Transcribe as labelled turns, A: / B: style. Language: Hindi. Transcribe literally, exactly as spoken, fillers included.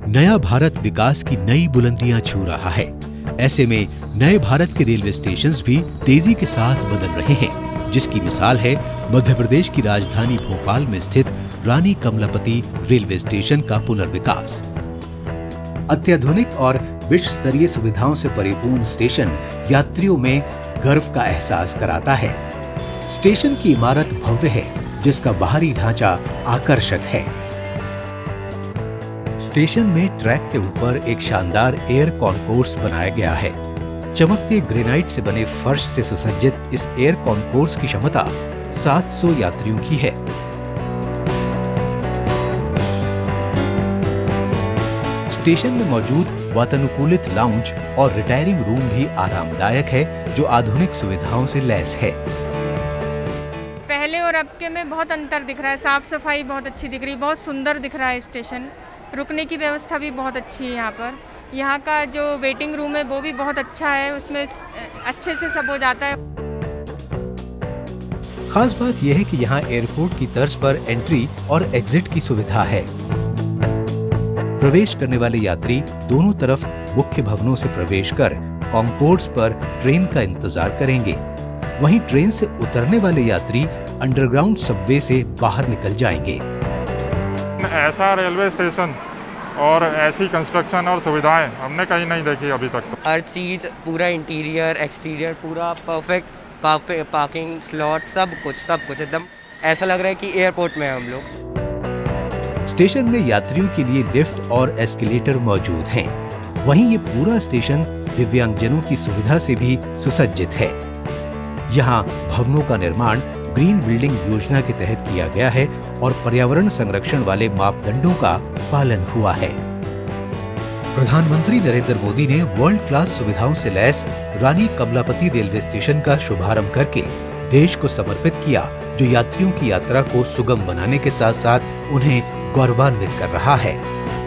A: नया भारत विकास की नई बुलंदियां छू रहा है। ऐसे में नए भारत के रेलवे स्टेशंस भी तेजी के साथ बदल रहे हैं, जिसकी मिसाल है मध्य प्रदेश की राजधानी भोपाल में स्थित रानी कमलापति रेलवे स्टेशन का पुनर्विकास। अत्याधुनिक और विश्व स्तरीय सुविधाओं से परिपूर्ण स्टेशन यात्रियों में गर्व का एहसास कराता है। स्टेशन की इमारत भव्य है, जिसका बाहरी ढांचा आकर्षक है। स्टेशन में ट्रैक के ऊपर एक शानदार एयर कॉन्कोर्स बनाया गया है। चमकते ग्रेनाइट से बने फर्श से सुसज्जित इस एयर कॉन्कोर्स की क्षमता सात सौ यात्रियों की है। स्टेशन में मौजूद वातानुकूलित लाउंज और रिटायरिंग रूम भी आरामदायक है, जो आधुनिक सुविधाओं से लैस है।
B: पहले और अब के में बहुत अंतर दिख रहा है। साफ सफाई बहुत अच्छी दिख रही है, बहुत सुंदर दिख रहा है स्टेशन। रुकने की व्यवस्था भी बहुत अच्छी है यहाँ पर। यहाँ का जो वेटिंग रूम है वो भी बहुत अच्छा है, उसमें अच्छे से सब हो जाता है।
A: खास बात यह है कि यहाँ एयरपोर्ट की तर्ज पर एंट्री और एग्जिट की सुविधा है। प्रवेश करने वाले यात्री दोनों तरफ मुख्य भवनों से प्रवेश कर कॉन्कोर्स पर ट्रेन का इंतजार करेंगे। वहीं ट्रेन से उतरने वाले यात्री अंडरग्राउंड सबवे से बाहर निकल जाएंगे।
C: ऐसा रेलवे स्टेशन और ऐसी कंस्ट्रक्शन और सुविधाएं हमने कहीं नहीं देखी अभी तक।
D: हर चीज, पूरा इंटीरियर एक्सटीरियर पूरा परफेक्ट, पार्किंग स्लॉट, सब कुछ सब कुछ एकदम ऐसा लग रहा है कि एयरपोर्ट में हम लोग।
A: स्टेशन में यात्रियों के लिए लिफ्ट और एस्केलेटर मौजूद हैं। वहीं ये पूरा स्टेशन दिव्यांगजनों की सुविधा से भी सुसज्जित है। यहाँ भवनों का निर्माण ग्रीन बिल्डिंग योजना के तहत किया गया है और पर्यावरण संरक्षण वाले मापदंडों का पालन हुआ है। प्रधानमंत्री नरेंद्र मोदी ने वर्ल्ड क्लास सुविधाओं से लैस रानी कमलापति रेलवे स्टेशन का शुभारंभ करके देश को समर्पित किया, जो यात्रियों की यात्रा को सुगम बनाने के साथ साथ उन्हें गौरवान्वित कर रहा है।